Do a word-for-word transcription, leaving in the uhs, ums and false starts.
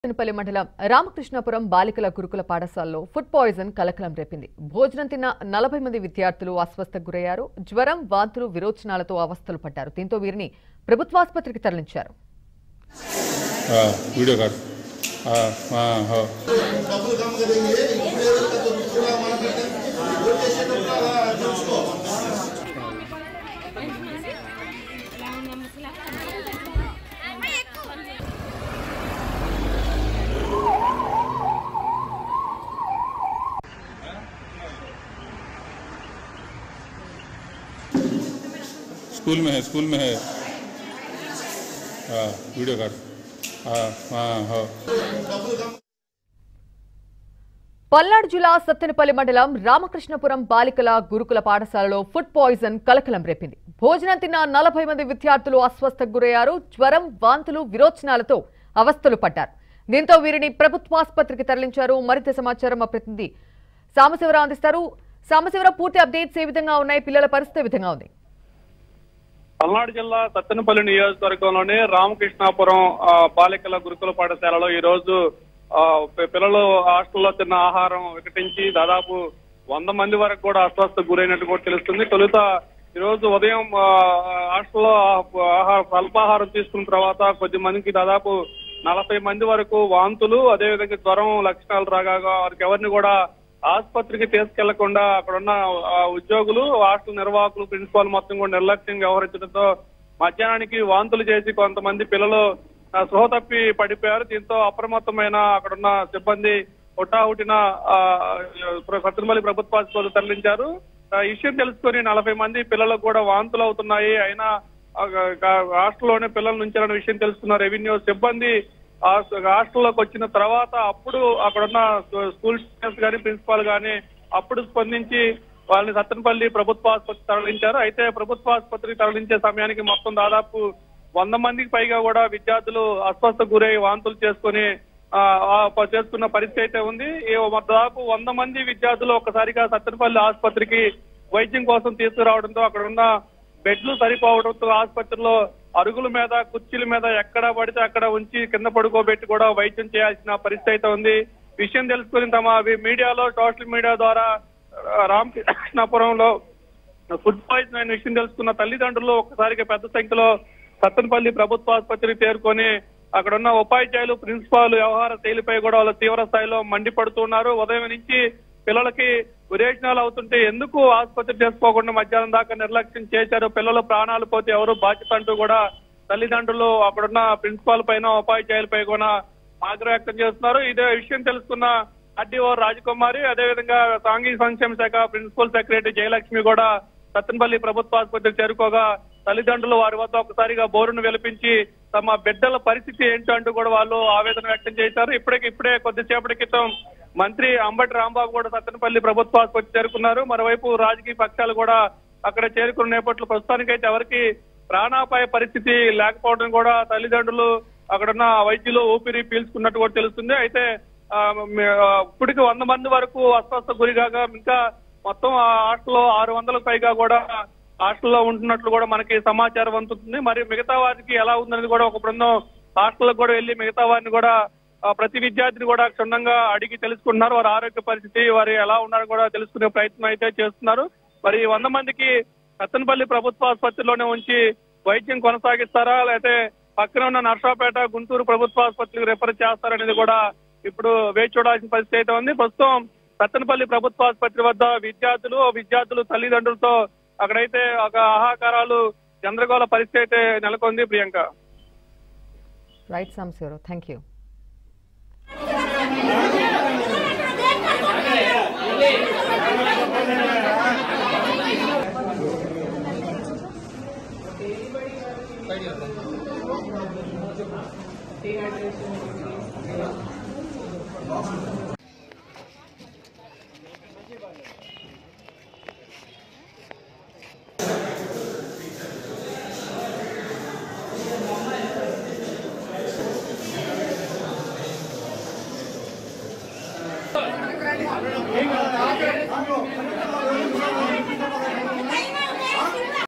సత్తెనపల్లి మండలం రామకృష్ణాపురం బాలికల గురుకుల పాఠశాలలో ఫుడ్ పాయిజన్ కలకలం రేపింది. భోజనం తిన్న నలభై మంది విద్యార్థులు అస్వస్థకు గురయ్యారు. జ్వరం, వాంతులు, విరోచనాలతో అవస్థలు పడ్డారు. దీంతో వీరిని ప్రభుత్వాసుపత్రికి తరలించారు. स्कूल में है स्कूल में है हाँ वीडियो कार्ड हाँ हाँ हाँ పల్నాడు జిల్లా సత్తెనపల్లి మండలం రామకృష్ణపురం బాలికల గురుకుల పాఠశాలలో ఫుడ్ పాయిజన్ కలకలం రేపింది. భోజనం తిన్న నలభై మంది విద్యార్థులు అస్వస్థకు గురయ్యారు. జ్వరం, వాంతులు, విరోచనాలతో అవస్థలు పడ్డారు. దీంతో వీరిని ప్రభుత్వాసుపత్రికి తరలించారు. మరింత సమాచారం మా ప్రతినిధి సాంబశివరావు అందిస్తారు. సాంబశివరావు, పూర్తి అప్డేట్స్ ఏ విధంగా ఉన్నాయి? పిల్లల పరిస్థితి ఏ విధంగా ఉంది? పల్నాడు జిల్లా సత్తెనపల్లి నియోజకవర్గంలోని రామకృష్ణాపురం బాలికల గురుకుల పాఠశాలలో ఈ రోజు పిల్లలు హాస్టల్లో తిన్న ఆహారం వికటించి దాదాపు వంద మంది వరకు కూడా అస్వస్థకు గురైనట్టు కూడా తెలుస్తుంది. తొలుత ఈ రోజు ఉదయం హాస్టల్లో ఆహారం అల్పాహారం తీసుకున్న తర్వాత కొద్ది మందికి దాదాపు నలభై మంది వరకు వాంతులు, అదేవిధంగా జ్వరం లక్షణాలు రాగా వారికి ఎవరిని కూడా ఆసుపత్రికి తీసుకెళ్లకుండా అక్కడున్న ఉద్యోగులు, హాస్టల్ నిర్వాహకులు, ప్రిన్సిపాల్ మొత్తం కూడా నిర్లక్ష్యంగా వ్యవహరించడంతో మధ్యాహ్నానికి వాంతులు చేసి కొంతమంది పిల్లలు స్పృహ తప్పి పడిపోయారు. దీంతో అప్రమత్తమైన అక్కడున్న సిబ్బంది హుటాహుటిన సత్తెనపల్లి ప్రభుత్వాసుపత్రికి తరలించారు. ఈ విషయం తెలుసుకుని నలభై మంది పిల్లలకు కూడా వాంతులు అవుతున్నాయి, అయినా హాస్టల్లోనే పిల్లల నుంచి విషయం తెలుసుకున్న రెవెన్యూ సిబ్బంది హాస్టల్లోకి వచ్చిన తర్వాత అప్పుడు అక్కడున్న స్కూల్ టీచర్స్ కానీ ప్రిన్సిపాల్ కానీ అప్పుడు స్పందించి వాళ్ళని సత్తెనపల్లి ప్రభుత్వ ఆసుపత్రికి తరలించారు. అయితే ప్రభుత్వ ఆసుపత్రికి తరలించే సమయానికి మొత్తం దాదాపు వంద మందికి పైగా కూడా విద్యార్థులు అస్వస్థ గురై వాంతులు చేసుకుని చేసుకున్న పరిస్థితి అయితే ఉంది. దాదాపు వంద మంది విద్యార్థులు ఒక్కసారిగా సత్తెనపల్లి ఆసుపత్రికి వైద్యం కోసం తీసుకురావడంతో అక్కడ ఉన్న బెడ్లు సరిపోవడంతో ఆసుపత్రిలో అరుగుల మీద, కుర్చీల మీద ఎక్కడ పడితే అక్కడ ఉంచి కింద పడుకోబెట్టి కూడా వైద్యం చేయాల్సిన పరిస్థితి అయితే ఉంది. విషయం తెలుసుకుని తమ మీడియాలో సోషల్ మీడియా ద్వారా రామకృష్ణాపురంలో ఫుడ్ పాయిజన్ అయిన విషయం తెలుసుకున్న తల్లిదండ్రులు ఒక్కసారిగా పెద్ద సంఖ్యలో సత్తెనపల్లి ప్రభుత్వ ఆసుపత్రికి చేరుకొని అక్కడ ఉన్న ఉపాధ్యాయులు, ప్రిన్సిపాల్ వ్యవహార శైలిపై కూడా వాళ్ళు తీవ్ర స్థాయిలో మండిపడుతున్నారు. ఉదయం నుంచి పిల్లలకి విరేచనాలు అవుతుంటే ఎందుకు ఆసుపత్రి చేసుకోకుండా మధ్యాహ్నం దాకా నిర్లక్ష్యం చేశారు, పిల్లలు ప్రాణాలు పోతే ఎవరు బాధ్యత అంటూ కూడా తల్లిదండ్రులు అక్కడున్న ప్రిన్సిపాల్ పైన, ఉపాధ్యాయులపై కూడా ఆగ్రహం వ్యక్తం చేస్తున్నారు. ఇదే విషయం తెలుసుకున్న ఆర్డీఓ రాజకుమారి, అదేవిధంగా సాంఘిక సంక్షేమ శాఖ ప్రిన్సిపల్ సెక్రటరీ జయలక్ష్మి కూడా సత్తెనపల్లి ప్రభుత్వ ఆసుపత్రికి చేరుకోగా తల్లిదండ్రులు వారి వద్ద ఒకసారిగా బోరును వెలిపించి తమ బిడ్డల పరిస్థితి ఏంటో అంటూ కూడా వాళ్ళు ఆవేదన వ్యక్తం చేశారు. ఇప్పటికి ఇప్పుడే కొద్దిసేపటి క్రితం మంత్రి అంబటి రాంబాబు కూడా సత్తెనపల్లి ప్రభుత్వ ఆసుపత్రి చేరుకున్నారు. మరోవైపు రాజకీయ పక్షాలు కూడా అక్కడ చేరుకున్న నేపథ్యంలో ప్రస్తుతానికైతే ఎవరికి ప్రాణాపాయ పరిస్థితి లేకపోవడం కూడా తల్లిదండ్రులు, అక్కడున్న వైద్యులు ఊపిరి పీల్చుకున్నట్టు కూడా తెలుస్తుంది. అయితే ఇప్పటికి వంద మంది వరకు అస్వస్థ గురిగా ఇంకా మొత్తం హాస్టల్లో ఆరు వందలకు పైగా కూడా హాస్టల్లో ఉంటున్నట్లు కూడా మనకి సమాచారం అందుతుంది. మరి మిగతా వారికి ఎలా ఉందనేది కూడా ఒక బృందం హాస్టల్కి కూడా వెళ్లి మిగతా వారిని కూడా ప్రతి విద్యార్థిని కూడా క్షుణ్ణంగా అడిగి తెలుసుకుంటున్నారు. వారి ఆరోగ్య పరిస్థితి, వారు ఎలా ఉన్నారో కూడా తెలుసుకునే ప్రయత్నం అయితే చేస్తున్నారు. మరి వంద మందికి సత్తెనపల్లి ప్రభుత్వ ఆసుపత్రిలోనే ఉంచి వైద్యం కొనసాగిస్తారా, లేకపోతే పక్కన ఉన్న నర్సాపేట, గుంటూరు ప్రభుత్వ ఆసుపత్రికి రిఫర్ చేస్తారనేది కూడా ఇప్పుడు వేచి చూడాల్సిన పరిస్థితి అయితే ఉంది. ప్రస్తుతం సత్తెనపల్లి ప్రభుత్వ ఆసుపత్రి వద్ద విద్యార్థులు విద్యార్థులు తల్లిదండ్రులతో అక్కడైతే ఒక ఆహాకారాలు, గందరగోళ పరిస్థితి అయితే నెలకొంది. Priyanka. Right Sambasivarao, thank you.